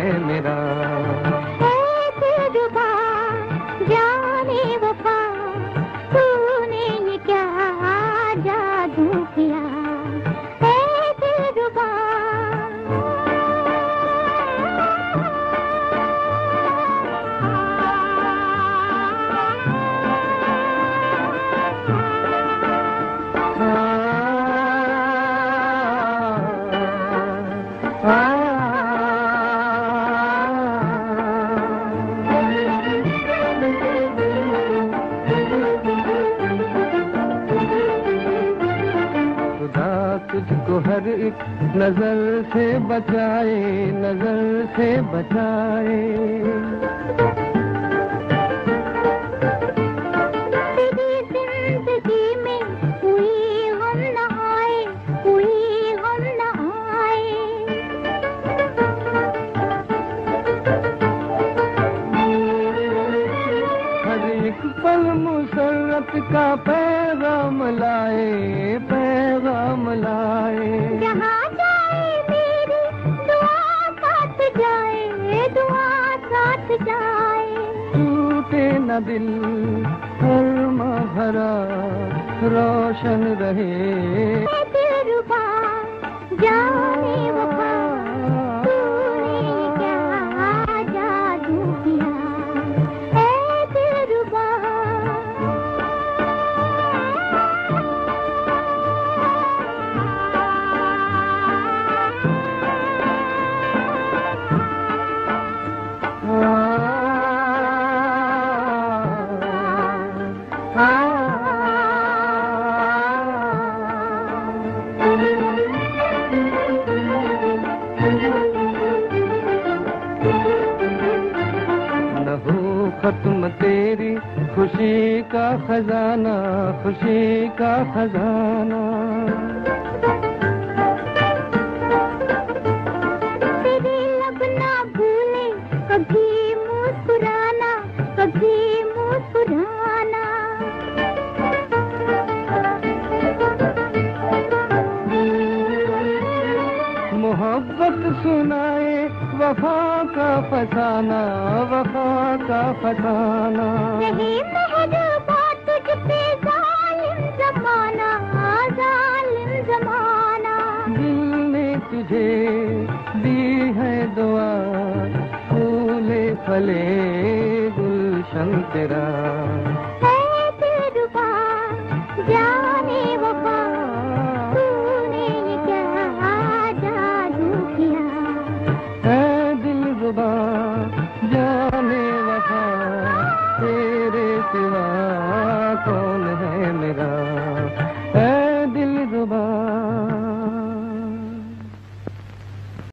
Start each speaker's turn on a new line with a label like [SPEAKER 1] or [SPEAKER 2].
[SPEAKER 1] मेरा।
[SPEAKER 2] जाने वफा तूने ये क्या जादू किया, दिलरुबा।
[SPEAKER 1] तुझको हर एक नजर से बचाए, नजर से बचाए।
[SPEAKER 2] तेरी जिंदगी में कोई गम न आए, कोई गम न आए।
[SPEAKER 1] हर एक पल मुसर्रत का पैगाम लाए, पैगाम लाए।
[SPEAKER 2] जहाँ जाए मेरी दुआ साथ जाए, दुआ साथ जाए।
[SPEAKER 1] टूटे न दिल हर महरा रोशन रहे,
[SPEAKER 2] दिलरुबा। जाने वफा तूने क्या जादू किया, दिलरुबा।
[SPEAKER 1] न हो खत्म तेरी खुशी का खजाना, खुशी का खजाना।
[SPEAKER 2] तेरे लब ना भूले कभी मुस्कुराना, कभी मुस्कुराना।
[SPEAKER 1] मोहब्बत सुनाए वफा का फसाना, वफा का फसाना।
[SPEAKER 2] नहीं मेहरबा तुझ पे जालिम जमाना, जालिम जमाना।
[SPEAKER 1] दिल ने तुझे दी है दुआ, फूले फले गुलशन तेरा।